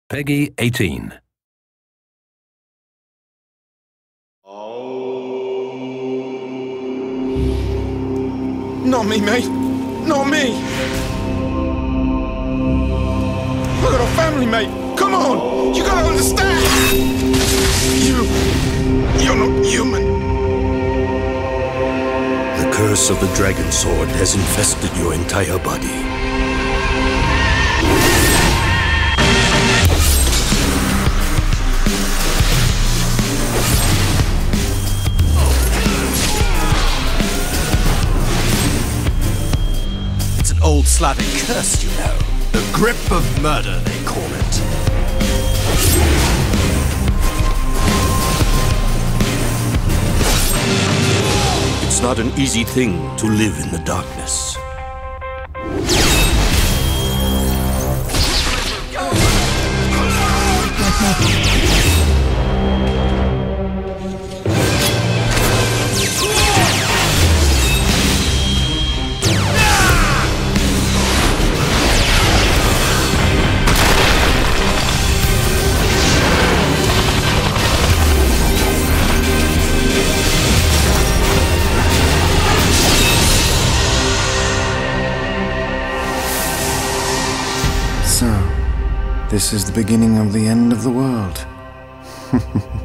Peggy 18. Not me, mate. Not me. I've got a family, mate. Come on. You gotta understand. You're not human. The curse of the dragon sword has infested your entire body. It's an old Slavic curse, you know. The grip of murder, they call it. It's not an easy thing to live in the darkness. So, this is the beginning of the end of the world.